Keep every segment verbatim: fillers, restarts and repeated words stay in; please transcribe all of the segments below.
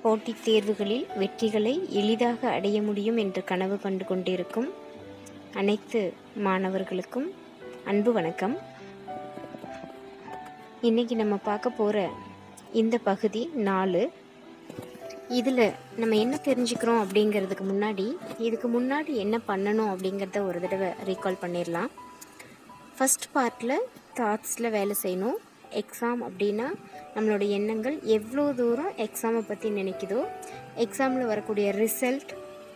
போட்டித் தேர்வுகளில் வெற்றிகளை எளிதாக அடைய முடியும் என்று கனவு கண்டு கொண்டிருக்கும் அனைத்து மாணவர்களுக்கும் அன்பு வணக்கம். இன்றைக்கி நம்ம பார்க்க போகிற இந்த பகுதி நாலு. இதில் நம்ம என்ன தெரிஞ்சுக்கிறோம் அப்படிங்கிறதுக்கு முன்னாடி இதுக்கு முன்னாடி என்ன பண்ணணும் அப்படிங்கிறத ஒரு தடவை ரீகால் பண்ணிடலாம். ஃபஸ்ட் பார்ட்டில் தாட்ஸில் வேலை செய்யணும். எக்ஸாம் அப்படின்னா நம்மளோட எண்ணங்கள் எவ்வளோ தூரம் எக்ஸாமை பற்றி நினைக்குதோ, எக்ஸாமில் வரக்கூடிய ரிசல்ட்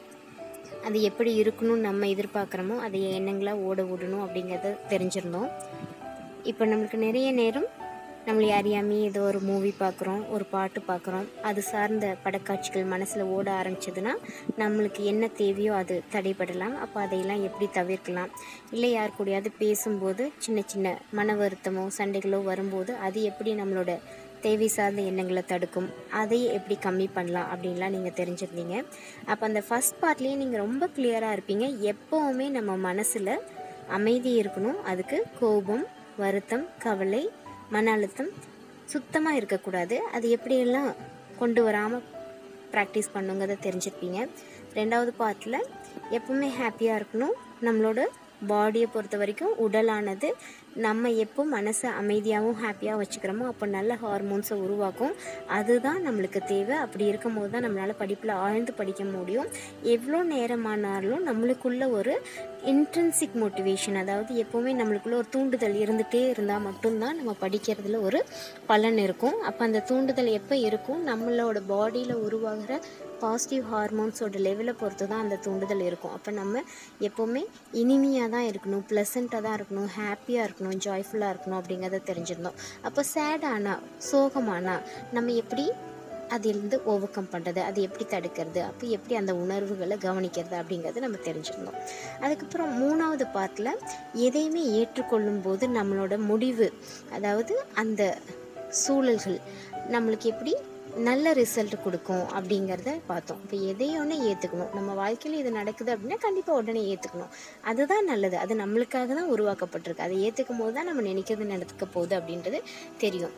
அது எப்படி இருக்கணும்னு நம்ம எதிர்பார்க்குறோமோ அதை எண்ணங்களாக ஓட விடணும் அப்படிங்கிறத தெரிஞ்சிருந்தோம். இப்போ நம்மளுக்கு நிறைய நேரம் நம்மளை அறியாமே ஏதோ ஒரு மூவி பார்க்குறோம், ஒரு பாட்டு பார்க்குறோம், அது சார்ந்த படக்காட்சிகள் மனசில் ஓட ஆரம்பிச்சதுன்னா நம்மளுக்கு என்ன தேவையோ அது தடைபடலாம். அப்போ அதையெல்லாம் எப்படி தவிர்க்கலாம்? இல்லை யார் கூடயாவது பேசும்போது சின்ன சின்ன மன வருத்தமோ சண்டைகளோ வரும்போது அது எப்படி நம்மளோட தேவை சார்ந்த எண்ணங்களை தடுக்கும், அதையே எப்படி கம்மி பண்ணலாம் அப்படின்லாம் நீங்கள் தெரிஞ்சிருந்தீங்க. அப்போ அந்த ஃபஸ்ட் பார்ட்லேயே நீங்கள் ரொம்ப கிளியராக இருப்பீங்க. எப்போவுமே நம்ம மனசில் அமைதி இருக்கணும். அதுக்கு கோபம், வருத்தம், கவலை, மன அழுத்தம் சுத்தமாக இருக்கக்கூடாது. அது எப்படியெல்லாம் கொண்டு வராமல் ப்ராக்டிஸ் பண்ணுங்கிறத தெரிஞ்சிருப்பீங்க. ரெண்டாவது பார்ட்டில் எப்பவுமே ஹாப்பியாக இருக்கணும். நம்மளோட பாடியை பொறுத்த வரைக்கும் உடலானது நம்ம எப்போ மனசை அமைதியாகவும் ஹாப்பியாக வச்சுக்கிறோமோ அப்போ நல்ல ஹார்மோன்ஸை உருவாக்கும். அதுதான் நம்மளுக்கு தேவை. அப்படி இருக்கும்போது தான் நம்மளால் படிப்பில் ஆழ்ந்து படிக்க முடியும். எவ்வளோ நேரமானாலும் நம்மளுக்குள்ள ஒரு இன்ட்ரின்சிக் மோட்டிவேஷன், அதாவது எப்போவுமே நம்மளுக்குள்ள ஒரு தூண்டுதல் இருந்துகிட்டே இருந்தால் மட்டும்தான் நம்ம படிக்கிறதுல ஒரு பலன் இருக்கும். அப்போ அந்த தூண்டுதல் எப்போ இருக்கும்? நம்மளோட பாடியில் உருவாகிற பாசிட்டிவ் ஹார்மோன்ஸோட லெவலை பொறுத்து தான் அந்த தூண்டுதல் இருக்கும். அப்போ நம்ம எப்போவுமே இனிமையாக தான் இருக்கணும், ப்ளசண்ட்டாக தான் இருக்கணும், ஹாப்பியாக இருக்கணும், ஜாய்ஃபுல்லாக இருக்கணும் அப்படிங்கிறத தெரிஞ்சிருந்தோம். அப்போ சேடானா, சோகமானா நம்ம எப்படி அதிலிருந்து ஓவர் கம் பண்ணுறது, அது எப்படி தடுக்கிறது, அப்போ எப்படி அந்த உணர்வுகளை கவனிக்கிறது அப்படிங்கிறது நம்ம தெரிஞ்சிருந்தோம். அதுக்கப்புறம் மூணாவது பார்ட்டில் எதையுமே ஏற்றுக்கொள்ளும் போது நம்மளோட முடிவு, அதாவது அந்த சூழல்கள் நம்மளுக்கு எப்படி நல்ல ரிசல்ட் கொடுக்கும் அப்படிங்கிறத பார்த்தோம். இப்போ எதையொன்று ஏற்றுக்கணும். நம்ம வாழ்க்கையில் இது நடக்குது அப்படின்னா கண்டிப்பாக உடனே ஏற்றுக்கணும். அதுதான் நல்லது. அது நம்மளுக்காக தான் உருவாக்கப்பட்டிருக்கு. அதை ஏற்றுக்கும் போது தான் நம்ம நினைக்கிறது நடக்க போகுது அப்படின்றது தெரியும்.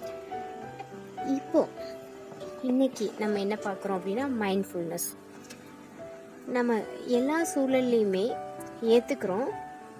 இப்போது இன்றைக்கி நம்ம என்ன பார்க்குறோம் அப்படின்னா மைண்ட்ஃபுல்னஸ். நம்ம எல்லா சூழல்லையுமே ஏற்றுக்கிறோம்,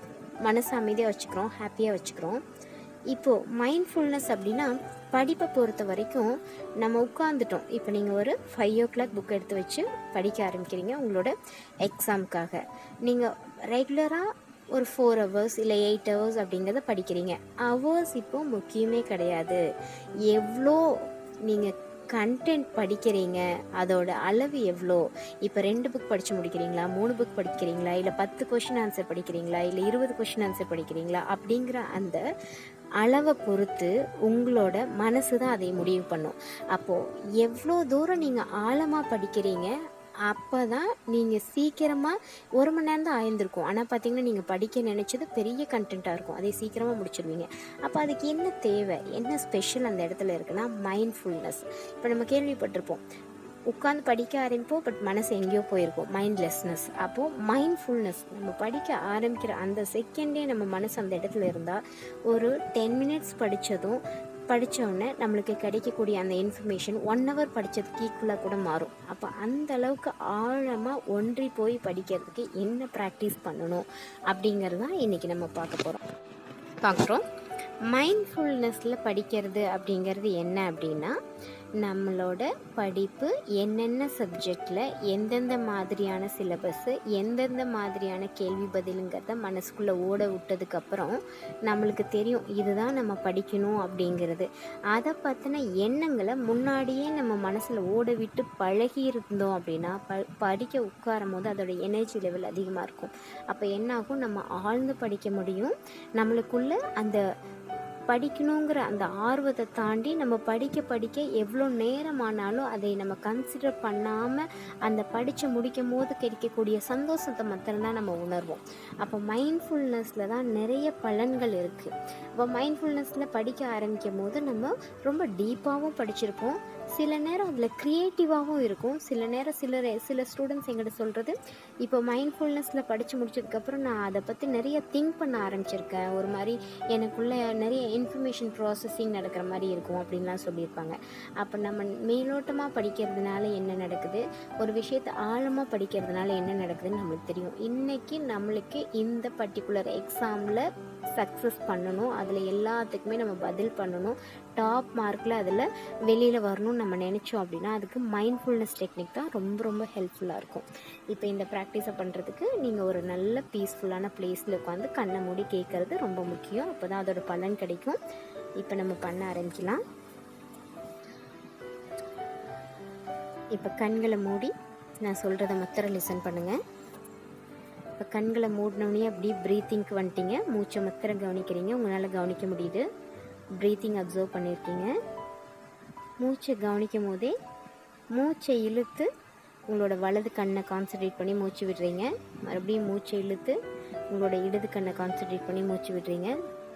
மனசை அமைதியாக வச்சுக்கிறோம், ஹாப்பியாக வச்சுக்கிறோம். இப்போது மைண்ட்ஃபுல்னஸ் அப்படின்னா படிப்பை பொறுத்த வரைக்கும் நம்ம உட்காந்துட்டோம். இப்போ நீங்கள் ஒரு ஃபைவ் ஓ கிளாக் புக் எடுத்து வச்சு படிக்க ஆரம்பிக்கிறீங்க உங்களோட எக்ஸாமுக்காக. நீங்கள் ரெகுலராக ஒரு ஃபோர் ஹவர்ஸ் இல்லை எயிட் ஹவர்ஸ் அப்படிங்கிறத படிக்கிறீங்க. ஹவர்ஸ் இப்போ முக்கியமே கிடையாது. எவ்வளோ நீங்கள் கண்டென்ட் படிக்கிறீங்க அதோட அளவு எவ்வளோ. இப்போ ரெண்டு புக் படித்து முடிக்கிறீங்களா, மூணு புக் படிக்கிறீங்களா, இல்லை பத்து கொஷின் ஆன்சர் படிக்கிறீங்களா, இல்லை இருபது கொஷின் ஆன்சர் படிக்கிறீங்களா அப்படிங்கிற அந்த அளவை பொறுத்து உங்களோட மனசு தான் அதை முடிவு பண்ணும். அப்போது எவ்வளோ தூரம் நீங்கள் ஆழமாக படிக்கிறீங்க அப்போ தான் நீங்கள் சீக்கிரமாக ஒரு மணி நேரம் தான் ஆயிருந்திருக்கும். ஆனால் பார்த்தீங்கன்னா நீங்கள் படிக்க நினச்சது பெரிய கண்டென்ட்டாக இருக்கும். அதை சீக்கிரமாக முடிச்சிடுவீங்க. அப்போ அதுக்கு என்ன தேவை, என்ன ஸ்பெஷல் அந்த இடத்துல இருக்குன்னா மைண்ட்ஃபுல்னஸ். இப்போ நம்ம கேள்விப்பட்டிருப்போம், உட்காந்து படிக்க ஆரம்பிப்போம் பட் மனசு எங்கேயோ போயிருக்கும், மைண்ட்லெஸ்னஸ். அப்போது மைண்ட்ஃபுல்னஸ் நம்ம படிக்க ஆரம்பிக்கிற அந்த செகண்டே நம்ம மனசு அந்த இடத்துல இருந்தால் ஒரு டென் மினிட்ஸ் படித்ததும் படித்தோடனே நம்மளுக்கு கிடைக்கக்கூடிய அந்த இன்ஃபர்மேஷன் ஒன் ஹவர் படித்ததுக்கு ஈக்குவலாக கூட மாறும். அப்போ அந்த அளவுக்கு ஆழமாக ஒன்றி போய் படிக்கிறதுக்கு என்ன ப்ராக்டிஸ் பண்ணணும் அப்படிங்கிறது தான் இன்றைக்கி நம்ம பார்க்க போகிறோம் பார்க்குறோம். மைண்ட்ஃபுல்னஸில் படிக்கிறது அப்படிங்கிறது என்ன அப்படின்னா நம்மளோட படிப்பு என்னென்ன சப்ஜெக்டில் எந்தெந்த மாதிரியான சிலபஸ்ஸு எந்தெந்த மாதிரியான கேள்வி பதிலுங்கிறத மனசுக்குள்ளே ஓட விட்டதுக்கப்புறம் நம்மளுக்கு தெரியும் இதுதான் நம்ம படிக்கணும் அப்படிங்கிறது. அதை பற்றின எண்ணங்களை முன்னாடியே நம்ம மனசில் ஓட விட்டு பழகி இருந்தோம் அப்படின்னா ப படிக்க உட்காரும் போது அதோட எனர்ஜி லெவல் அதிகமாக இருக்கும். அப்போ என்னாகும், நம்ம ஆழ்ந்து படிக்க முடியும். நம்மளுக்குள்ள அந்த படிக்கணுங்கிற அந்த ஆர்வத்தை தாண்டி நம்ம படிக்க படிக்க எவ்வளோ நேரமானாலும் அதை நம்ம கன்சிடர் பண்ணாமல் அந்த படித்து முடிக்கும் போது கிடைக்கக்கூடிய சந்தோஷத்தை மாத்திரம்தான் நம்ம உணர்வோம். அப்போ மைண்ட்ஃபுல்னஸில் தான் நிறைய பலன்கள் இருக்குது. அப்போ மைண்ட்ஃபுல்னஸில் படிக்க ஆரம்பிக்கும் போது நம்ம ரொம்ப டீப்பாகவும் படிச்சிருப்போம், சில நேரம் அதில் க்ரியேட்டிவாகவும் இருக்கும். சில நேரம் சில சில ஸ்டூடெண்ட்ஸ் எங்கிட்ட சொல்கிறது, இப்போ மைண்ட்ஃபுல்னஸில் படித்து முடிச்சதுக்கப்புறம் நான் அதை பற்றி நிறைய திங்க் பண்ண ஆரம்பிச்சிருக்கேன், ஒரு மாதிரி எனக்குள்ளே நிறைய இன்ஃபர்மேஷன் ப்ராசஸிங் நடக்கிற மாதிரி இருக்கும் அப்படின்லாம் சொல்லியிருப்பாங்க. அப்போ நம்ம மேலோட்டமாக படிக்கிறதுனால என்ன நடக்குது, ஒரு விஷயத்தை ஆழமாக படிக்கிறதுனால என்ன நடக்குதுன்னு நம்மளுக்கு தெரியும். இன்றைக்கி நம்மளுக்கு இந்த பர்டிகுலர் எக்ஸாமில் சக்ஸஸ் பண்ணணும், அதில் எல்லாத்துக்குமே நம்ம பதில் பண்ணணும், டாப் மார்க்கில் அதில் வெளியில் வரணும்னு நம்ம நினச்சோம் அப்படின்னா அதுக்கு மைண்ட்ஃபுல்னஸ் டெக்னிக் தான் ரொம்ப ரொம்ப ஹெல்ப்ஃபுல்லாக இருக்கும். இப்போ இந்த ப்ராக்டிஸை பண்ணுறதுக்கு நீங்கள் ஒரு நல்ல பீஸ்ஃபுல்லான பிளேஸில் உட்காந்து கண்ணை மூடி கேட்குறது ரொம்ப முக்கியம். அப்போ தான் அதோட பலன் கிடைக்கும். இப்போ நம்ம பண்ண ஆரம்பிக்கலாம். இப்போ கண்களை மூடி நான் சொல்கிறத மாத்திரம் லிசன் பண்ணுங்கள். இப்போ கண்களை மூடினோடனே அப்படியே ப்ரீத்திங்க்கு வந்துட்டீங்க. மூச்சை மாத்திரம் கவனிக்கிறீங்க, உங்களால் கவனிக்க முடியுது. ப்ரீத்திங் அப்சர்வ் பண்ணியிருக்கீங்க. மூச்சை கவனிக்கும் போதே மூச்சை இழுத்து உங்களோட வலது கண்ணை கான்சன்ட்ரேட் பண்ணி மூச்சு விடுறீங்க. மறுபடியும் மூச்சை இழுத்து உங்களோட இடது கண்ணை கான்சன்ட்ரேட் பண்ணி மூச்சு விடுறீங்க.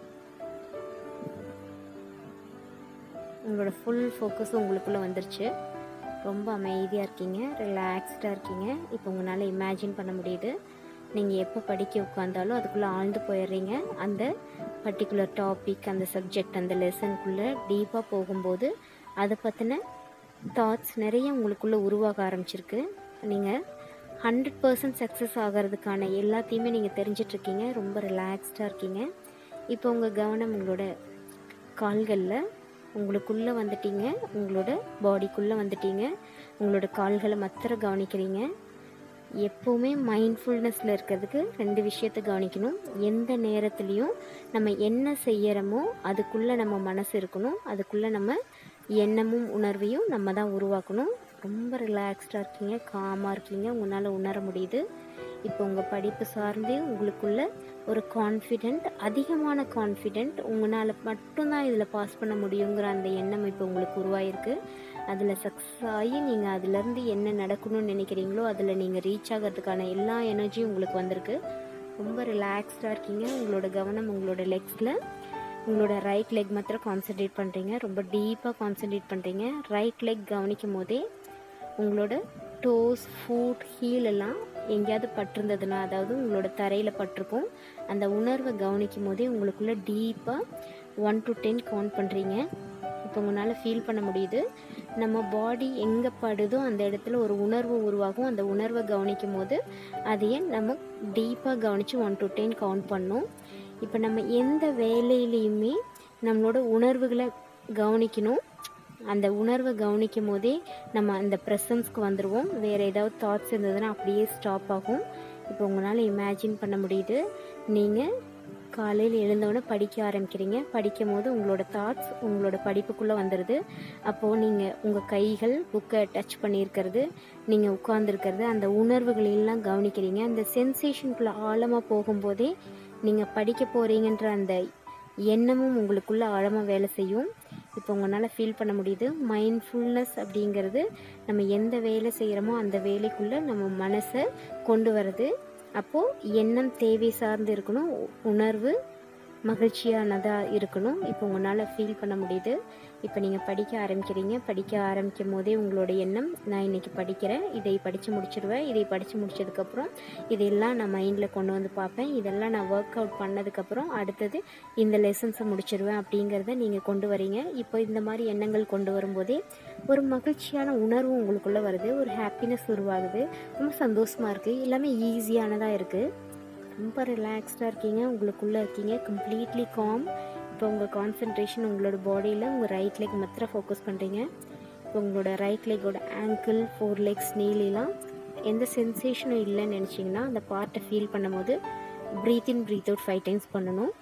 உங்களோட ஃபுல் ஃபோக்கஸ் உங்களுக்குள்ளே வந்துருச்சு. ரொம்ப அமைதியாக இருக்கீங்க, ரிலாக்ஸ்டாக இருக்கீங்க. இப்போ உங்களால் இமேஜின் பண்ண முடியுது, நீங்கள் எப்போ படிக்க உட்காந்தாலும் அதுக்குள்ளே ஆழ்ந்து போயிடுறீங்க. அந்த பர்டிகுலர் டாபிக், அந்த சப்ஜெக்ட், அந்த லெசனுக்குள்ளே டீப்பாக போகும்போது அதை பற்றின தாட்ஸ் நிறைய உங்களுக்குள்ளே உருவாக ஆரம்பிச்சிருக்கு. நீங்கள் ஹண்ட்ரட் பர்சன்ட் சக்ஸஸ் ஆகிறதுக்கான எல்லாத்தையுமே நீங்கள் தெரிஞ்சிட்ருக்கீங்க. ரொம்ப ரிலாக்ஸ்டாக இருக்கீங்க. இப்போ உங்கள் கவனம் உங்களோட கால்களில், உங்களுக்குள்ளே வந்துட்டீங்க, உங்களோட பாடிக்குள்ளே வந்துட்டீங்க. உங்களோட கால்களை மாத்திரம் கவனிக்கிறீங்க. எப்போவுமே மைண்ட்ஃபுல்னஸில் இருக்கிறதுக்கு ரெண்டு விஷயத்தை கவனிக்கணும். எந்த நேரத்துலையும் நம்ம என்ன செய்கிறோமோ அதுக்குள்ளே நம்ம மனசு இருக்கணும், அதுக்குள்ளே நம்ம எண்ணமும் உணர்வையும் நம்ம தான் உருவாக்கணும். ரொம்ப ரிலாக்ஸ்டாக இருக்கீங்க, காமாக இருக்கீங்க, உங்களால் உணர முடியுது. இப்போ உங்கள் படிப்பு சார்ந்தே உங்களுக்குள்ள ஒரு கான்ஃபிடென்ட், அதிகமான கான்ஃபிடென்ட், உங்களால் மட்டும்தான் இதில் பாஸ் பண்ண முடியுங்கிற அந்த எண்ணம் இப்போ உங்களுக்கு உருவாயிருக்கு. அதில் சக்ஸஸ் ஆகி நீங்கள் அதிலேருந்து என்ன நடக்கணும்னு நினைக்கிறீங்களோ அதில் நீங்கள் ரீச் ஆகிறதுக்கான எல்லா எனர்ஜியும் உங்களுக்கு வந்திருக்கு. ரொம்ப ரிலாக்ஸ்டாக இருக்கீங்க. உங்களோட கவனம் உங்களோட லெக்ஸில், உங்களோட ரைட் லெக் மாத்திரம் கான்சன்ட்ரேட் பண்ணுறீங்க. ரொம்ப டீப்பாக கான்சன்ட்ரேட் பண்ணுறீங்க. ரைட் லெக் கவனிக்கும் போதே உங்களோட டோஸ், ஃபுட், ஹீல் எல்லாம் எங்கேயாவது பட்டிருந்ததுன்னா, அதாவது உங்களோட தரையில் பட்டிருக்கும், அந்த உணர்வை கவனிக்கும் போதே உங்களுக்குள்ளே டீப்பாக ஒன் டு டென் கவுண்ட் பண்ணுறீங்க. இப்போ உங்களால் ஃபீல் பண்ண முடியுது, நம்ம பாடி எங்கே படுதோ அந்த இடத்துல ஒரு உணர்வு உருவாகும். அந்த உணர்வை கவனிக்கும் போது அதையே நம்ம டீப்பாக கவனித்து ஒன் டு டென் கவுண்ட் பண்ணணும். இப்போ நம்ம எந்த வேலையிலையுமே நம்மளோட உணர்வுகளை கவனிக்கணும். அந்த உணர்வை கவனிக்கும் போதே நம்ம அந்த ப்ரெசன்ஸ்க்கு வந்துடுவோம். வேறு ஏதாவது தாட்ஸ் இருந்ததுன்னா அப்படியே ஸ்டாப் ஆகும். இப்போ உங்களால் இமேஜின் பண்ண முடியுது, நீங்கள் காலையில் எழுந்தோடனே படிக்க ஆரம்பிக்கிறீங்க. படிக்கும் போது உங்களோட தாட்ஸ் உங்களோட படிப்புக்குள்ளே வந்துடுது. அப்போது நீங்கள் உங்கள் கைகள் புக்கை டச் பண்ணியிருக்கிறது, நீங்கள் உட்கார்ந்துருக்கிறது, அந்த உணர்வுகளெல்லாம் கவனிக்கிறீங்க. அந்த சென்சேஷனுக்குள்ளே ஆழமாக போகும்போதே நீங்கள் படிக்க போகிறீங்கன்ற அந்த எண்ணமும் உங்களுக்குள்ளே ஆழமாக வேலை செய்யும். இப்போ உங்களால் ஃபீல் பண்ண முடியுது, மைண்ட்ஃபுல்னஸ் அப்படிங்கிறது நம்ம எந்த வேலை செய்கிறோமோ அந்த வேலைக்குள்ளே நம்ம மனசை கொண்டு வர்றது. அப்போது எண்ணம் தேவை சார்ந்து இருக்கணும், உணர்வு மகிழ்ச்சியானதாக இருக்கணும். இப்போ உங்களால் ஃபீல் பண்ண முடியுது. இப்போ நீங்கள் படிக்க ஆரம்பிக்கிறீங்க. படிக்க ஆரம்பிக்கும் போதே உங்களோட எண்ணம், நான் இன்றைக்கி படிக்கிறேன், இதை படித்து முடிச்சிடுவேன், இதை படித்து முடிச்சதுக்கப்புறம் இதெல்லாம் நான் மைண்டில் கொண்டு வந்து பார்ப்பேன், இதெல்லாம் நான் ஒர்க் அவுட் பண்ணதுக்கப்புறம் அடுத்தது இந்த லெசன்ஸை முடிச்சிடுவேன் அப்படிங்கிறத நீங்கள் கொண்டு வரீங்க. இப்போ இந்த மாதிரி எண்ணங்கள் கொண்டு வரும்போதே ஒரு மகிழ்ச்சியான உணர்வு உங்களுக்குள்ளே வருது, ஒரு ஹாப்பினஸ் உருவாகுது, ரொம்ப சந்தோஷமாக இருக்குது, எல்லாமே ஈஸியானதாக இருக்குது. ரொம்ப ரிலாக்ஸ்டாக இருக்கீங்க, உங்களுக்குள்ளே இருக்கீங்க, கம்ப்ளீட்லி காம். இப்போ உங்கள் கான்சன்ட்ரேஷன் உங்களோட பாடியில் உங்கள் ரைட் லெக் மாத்திரம் ஃபோக்கஸ் பண்ணுறீங்க. இப்போ உங்களோட ரைட் லெக்கோட ஆங்கிள், ஃபோர் லெக்ஸ், நீலாம் எந்த சென்சேஷனும் இல்லைன்னு நினச்சிங்கன்னா அந்த பார்ட்டை ஃபீல் பண்ணும் போது breathe in breathe out five times பண்ணணும்.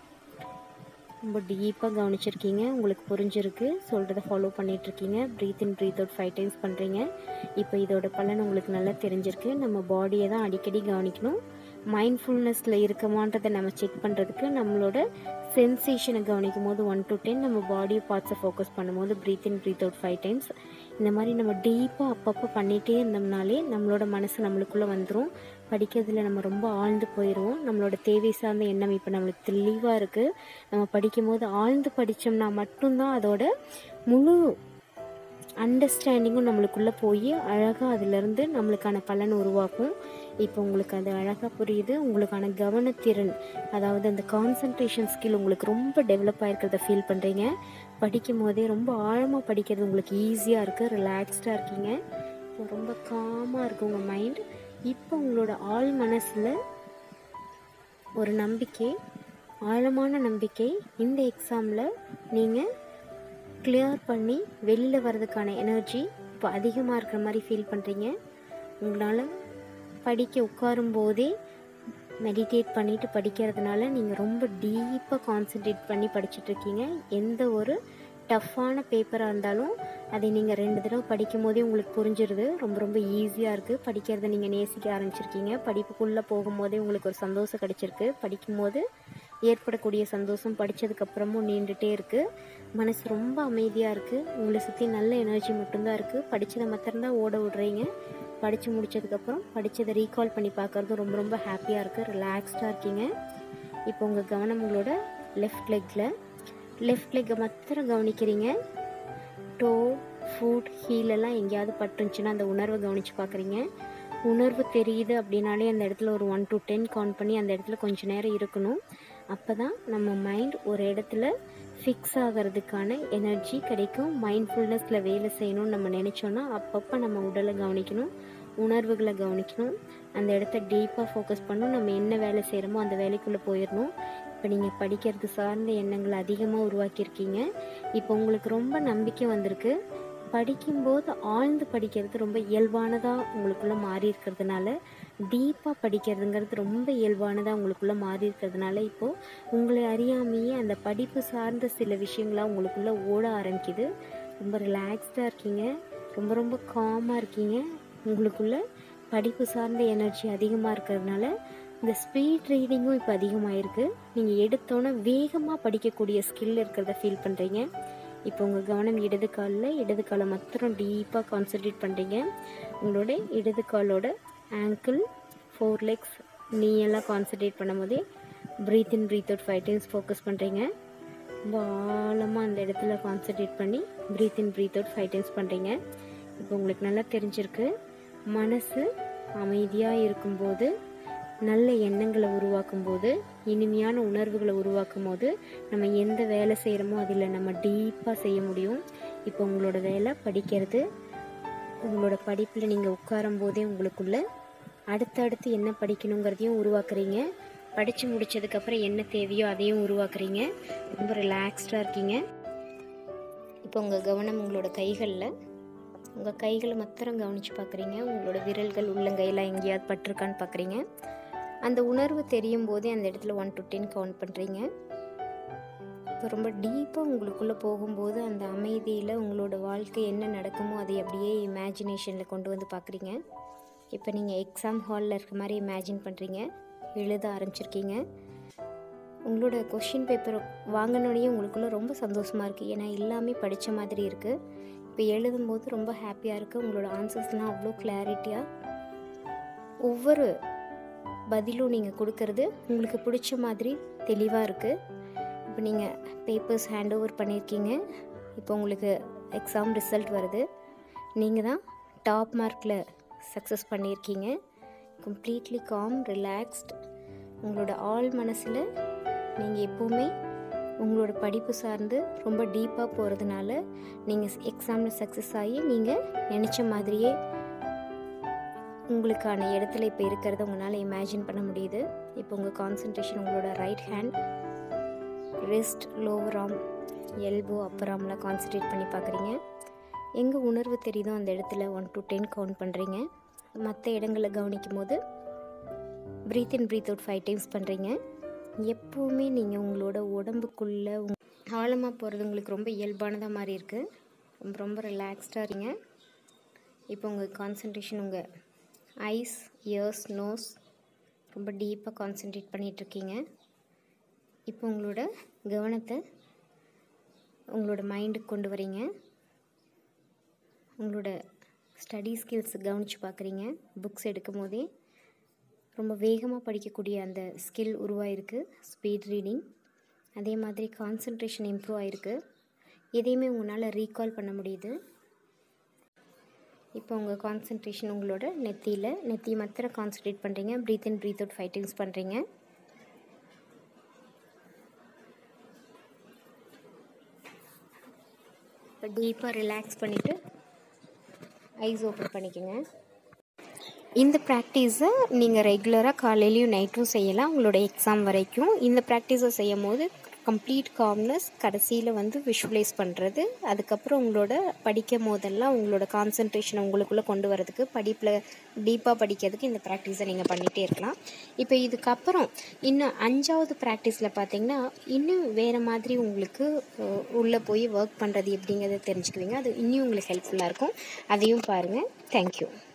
ரொம்ப டீப்பாக கவனிச்சிருக்கீங்க, உங்களுக்கு புரிஞ்சிருக்கு, சொல்கிறத ஃபாலோ பண்ணிகிட்ருக்கீங்க. Breathe in breathe out five times பண்ணுறீங்க. இப்போ இதோட பலன் உங்களுக்கு நல்லா தெரிஞ்சிருக்கு. நம்ம பாடியை தான் அடிக்கடி கவனிக்கணும். மைண்ட்ஃபுல்னஸில் இருக்கமான்றதை நம்ம செக் பண்ணுறதுக்கு நம்மளோட சென்சேஷனை கவனிக்கும் போது ஒன் டு டென் நம்ம பாடி பார்ட்ஸை ஃபோக்கஸ் பண்ணும்போது breathe in breathe out five times இந்த மாதிரி நம்ம டீப்பாக அப்பப்போ பண்ணிகிட்டே இருந்தோம்னாலே நம்மளோட மனசு நம்மளுக்குள்ளே வந்துடும். படிக்கிறதுல நம்ம ரொம்ப ஆழ்ந்து போயிடுவோம். நம்மளோட தேவை சார்ந்த எண்ணம் இப்போ நம்மளுக்கு தெளிவாக இருக்குது. நம்ம படிக்கும் போது ஆழ்ந்து படித்தோம்னா மட்டும்தான் அதோட முழு அண்டர்ஸ்டாண்டிங்கும் நம்மளுக்குள்ளே போய் அழகாக அதிலேருந்து நம்மளுக்கான பலன் உருவாக்கும். இப்போ உங்களுக்கு அது அழகாக புரியுது. உங்களுக்கான கவனத்திறன், அதாவது அந்த கான்சன்ட்ரேஷன் ஸ்கில் உங்களுக்கு ரொம்ப டெவலப் ஆகிருக்கிறத ஃபீல் பண்ணுறீங்க. படிக்கும் போதே ரொம்ப ஆழமாக படிக்கிறது உங்களுக்கு ஈஸியாக இருக்குது, ரிலாக்ஸ்டாக இருக்கீங்க, இப்போ ரொம்ப காமாக இருக்குது உங்கள் மைண்ட். இப்போ உங்களோட ஆழ் மனசில் ஒரு நம்பிக்கை, ஆழமான நம்பிக்கை, இந்த எக்ஸாமில் நீங்கள் கிளியர் பண்ணி வெளியில் வர்றதுக்கான எனர்ஜி இப்போ அதிகமாக இருக்கிற மாதிரி ஃபீல் பண்ணுறீங்க. உங்களால் படிக்க உட்காரும் போதே மெடிடேட் பண்ணிவிட்டு படிக்கிறதுனால நீங்கள் ரொம்ப டீப்பாக கான்சன்ட்ரேட் பண்ணி படிச்சுட்ருக்கீங்க. எந்த ஒரு டஃப்பான பேப்பராக இருந்தாலும் அதை நீங்கள் ரெண்டு தடவை படிக்கும் போதே உங்களுக்கு புரிஞ்சிருது. ரொம்ப ரொம்ப ஈஸியாக இருக்குது. படிக்கிறத நீங்கள் நேசிக்க ஆரம்பிச்சிருக்கீங்க. படிப்புக்குள்ளே போகும்போதே உங்களுக்கு ஒரு சந்தோஷம் கிடச்சிருக்கு. படிக்கும்போது ஏற்படக்கூடிய சந்தோஷம் படித்ததுக்கப்புறமும் நீண்டுகிட்டே இருக்குது. மனசு ரொம்ப அமைதியாக இருக்குது. உங்களை சுற்றி நல்ல எனர்ஜி மட்டும்தான் இருக்குது. படித்ததை மாத்திரம்தான் ஓட விடுறீங்க. படித்து முடித்ததுக்கப்புறம் படித்ததை ரீகால் பண்ணி பார்க்குறதும் ரொம்ப ரொம்ப ஹாப்பியாக இருக்குது, ரிலாக்ஸ்டாக இருக்கீங்க. இப்போ உங்கள் கவனம் உங்களோட லெஃப்ட் லெக்கில் லெஃப்ட் லெக்கை மாத்திரம் கவனிக்கிறீங்க. டோ, ஃபுட், ஹீலெல்லாம் எங்கேயாவது பட்டுருந்துச்சுன்னா அந்த உணர்வை கவனித்து பார்க்குறீங்க. உணர்வு தெரியுது அப்படின்னாலே அந்த இடத்துல ஒரு ஒன் டு டென் கவுண்ட் பண்ணி அந்த இடத்துல கொஞ்சம் நேரம் இருக்கணும். அப்போ தான் நம்ம மைண்ட் ஒரு இடத்துல ஃபிக்ஸ் ஆகிறதுக்கான எனர்ஜி கிடைக்கும். மைண்ட்ஃபுல்னஸில் வேலை செய்யணும்னு நம்ம நினச்சோன்னா அப்பப்போ நம்ம உடலை கவனிக்கணும், உணர்வுகளை கவனிக்கணும், அந்த இடத்த டீப்பாக ஃபோக்கஸ் பண்ணணும். நம்ம என்ன வேலை செய்கிறோமோ அந்த வேலைக்குள்ளே போயிடணும். இப்போ நீங்கள் படிக்கிறது சார்ந்த எண்ணங்களை அதிகமாக உருவாக்கியிருக்கீங்க. இப்போ உங்களுக்கு ரொம்ப நம்பிக்கை வந்திருக்கு. படிக்கும்போது ஆழ்ந்து படிக்கிறது ரொம்ப இயல்பானதாக உங்களுக்குள்ளே மாறி இருக்கிறதுனால, டீப்பாக படிக்கிறதுங்கிறது ரொம்ப இயல்பானதாக உங்களுக்குள்ளே மாறி இருக்கிறதுனால, இப்போது உங்களை அறியாமையே அந்த படிப்பு சார்ந்த சில விஷயங்களாக உங்களுக்குள்ளே ஓட ஆரம்பிக்குது. ரொம்ப ரிலாக்ஸ்டாக இருக்கீங்க, ரொம்ப ரொம்ப காமாக இருக்கீங்க. உங்களுக்குள்ளே படிப்பு சார்ந்த எனர்ஜி அதிகமாக இருக்கிறதுனால இந்த ஸ்பீட் ரீடிங்கும் இப்போ அதிகமாகிருக்கு. நீங்கள் எடுத்தோன்னே வேகமாக படிக்கக்கூடிய ஸ்கில் இருக்கிறத ஃபீல் பண்ணுறீங்க. இப்போ உங்கள் கவனம் இடது காலில், இடது காலை மாத்திரம் டீப்பாக கான்சன்ட்ரேட் பண்ணுறீங்க. உங்களோட இடது காலோட ஆங்கிள், ஃபோர் லெக்ஸ், நீ எல்லாம் கான்சன்ட்ரேட் பண்ணும் போதே breathe in breathe out five times focus பண்ணுறீங்க. ரொம்ப ஆழமாக அந்த இடத்துல கான்சன்ட்ரேட் பண்ணி breathe in breathe out five times பண்ணுறீங்க. இப்போ உங்களுக்கு நல்லா தெரிஞ்சிருக்கு, மனசு அமைதியாக இருக்கும்போது, நல்ல எண்ணங்களை உருவாக்கும் போது, இனிமையான உணர்வுகளை உருவாக்கும் போது நம்ம எந்த வேலை செய்கிறோமோ அதில் நம்ம டீப்பாக செய்ய முடியும். இப்போ உங்களோட வேலை படிக்கிறது. உங்களோட படிப்பில் நீங்கள் உட்காரும் போதே உங்களுக்குள்ள அடுத்தடுத்து என்ன படிக்கணுங்கிறதையும் உருவாக்குறீங்க. படித்து முடித்ததுக்கப்புறம் என்ன தேவையோ அதையும் உருவாக்குறீங்க. ரொம்ப ரிலாக்ஸ்டாக இருக்கீங்க. இப்போ உங்கள் கவனம் உங்களோட கைகளில், உங்கள் கைகளை மாத்திரம் கவனித்து பார்க்குறீங்க. உங்களோட விரல்கள் உள்ளங்கையெல்லாம் எங்கேயாவது பட்டிருக்கான்னு பார்க்குறீங்க. அந்த உணர்வு தெரியும் போதே அந்த இடத்துல ஒன் டு டென் கவுண்ட் பண்ணுறீங்க. இப்போ ரொம்ப டீப்பாக உங்களுக்குள்ளே போகும்போது அந்த அமைதியில் உங்களோட வாழ்க்கை என்ன நடக்குமோ அதை அப்படியே இமேஜினேஷனில் கொண்டு வந்து பார்க்குறீங்க. இப்போ நீங்கள் எக்ஸாம் ஹாலில் இருக்க மாதிரி இமேஜின் பண்ணுறீங்க. எழுத ஆரம்பிச்சிருக்கீங்க. உங்களோட கொஷின் பேப்பர் வாங்கினோடனே உங்களுக்குள்ளே ரொம்ப சந்தோஷமாக இருக்குது. ஏன்னா எல்லாமே படித்த மாதிரி இருக்குது. இப்போ எழுதும்போது ரொம்ப ஹாப்பியாக இருக்குது. உங்களோட ஆன்சர்ஸ்லாம் அவ்வளோ கிளாரிட்டியாக, ஒவ்வொரு பதிலும் நீங்கள் கொடுக்கறது உங்களுக்கு பிடிச்ச மாதிரி தெளிவாக இருக்குது. இப்போ நீங்கள் பேப்பர்ஸ் ஹேண்ட் ஓவர் பண்ணியிருக்கீங்க. இப்போ உங்களுக்கு எக்ஸாம் ரிசல்ட் வருது. நீங்கள் தான் டாப் மார்க்கில் சக்ஸஸ் பண்ணியிருக்கீங்க. Completely calm, relaxed. உங்களோட ஆழ் மனசில் நீங்கள் எப்போவுமே உங்களோட படிப்பு சார்ந்து ரொம்ப டீப்பாக போகிறதுனால நீங்கள் எக்ஸாமில் சக்ஸஸ் ஆகி நீங்கள் நினச்ச மாதிரியே உங்களுக்கான இடத்துல இப்போ இருக்கிறத உங்களால் இமேஜின் பண்ண முடியுது. இப்போ உங்கள் கான்சன்ட்ரேஷன் உங்களோட right hand, wrist, lower arm, elbow, upper ஆர்ம்லாம் கான்சன்ட்ரேட் பண்ணி பார்க்குறீங்க. எங்கே உணர்வு தெரியுதோ அந்த இடத்துல ஒன் டு டென் கவுண்ட் பண்ணுறீங்க. மற்ற இடங்களை கவனிக்கும் போது breathe in breathe out five times பண்ணுறீங்க. எப்போவுமே நீங்கள் உங்களோட உடம்புக்குள்ளே ஆழமாக போகிறது உங்களுக்கு ரொம்ப இயல்பானதாக மாதிரி இருக்குது. ரொம்ப ரொம்ப ரிலாக்ஸ்டாக இருங்க. இப்போ உங்கள் கான்சன்ட்ரேஷன் உங்கள் ஐஸ், இயர்ஸ், நோஸ் ரொம்ப டீப்பாக கான்சன்ட்ரேட் பண்ணிகிட்ருக்கீங்க. இப்போ உங்களோட கவனத்தை உங்களோட மைண்டுக்கு கொண்டு வரீங்க. உங்களோட ஸ்டடி ஸ்கில்ஸ் கவனித்து பார்க்குறீங்க. புக்ஸ் எடுக்கும் போதே ரொம்ப வேகமாக படிக்கக்கூடிய அந்த ஸ்கில் உருவாயிருக்கு, ஸ்பீட் ரீடிங். அதே மாதிரி கான்சன்ட்ரேஷன் இம்ப்ரூவ் ஆகிருக்கு. எதையுமே உங்களால் ரீகால் பண்ண முடியுது. இப்போ உங்கள் கான்சன்ட்ரேஷன் உங்களோட நெத்தியில் நெத்தி மாத்திரம் கான்சன்ட்ரேட் பண்ணுறீங்க. Breathe in breathe out five times பண்ணுறீங்க. இப்போ டீப்பாக ரிலாக்ஸ் பண்ணிவிட்டு ஐஸ் ஓப்பன் பண்ணிக்கோங்க. இந்த ப்ராக்டிஸை நீங்கள் ரெகுலராக காலையிலையும் நைட்டும் செய்யலாம் உங்களோட எக்ஸாம் வரைக்கும். இந்த ப்ராக்டிஸை செய்யும் போது கம்ப்ளீட் காம்னஸ், கடைசியில் வந்து விஷுவலைஸ் பண்ணுறது, அதுக்கப்புறம் உங்களோட படிக்கும் போதெல்லாம் உங்களோட கான்சன்ட்ரேஷனை உங்களுக்குள்ளே கொண்டு வரதுக்கு, படிப்பில் டீப்பாக படிக்கிறதுக்கு இந்த ப்ராக்டிஸை நீங்கள் பண்ணிகிட்டே இருக்கலாம். இப்போ இதுக்கப்புறம் இன்னும் அஞ்சாவது ப்ராக்டிஸில் பார்த்திங்கன்னா இன்னும் வேறு மாதிரி உங்களுக்கு உள்ளே போய் ஒர்க் பண்ணுறது எப்படிங்கிறத தெரிஞ்சுக்குவீங்க. அது இன்னும் உங்களுக்கு ஹெல்ப்ஃபுல்லாக இருக்கும். அதையும் பாருங்கள். தேங்க்யூ.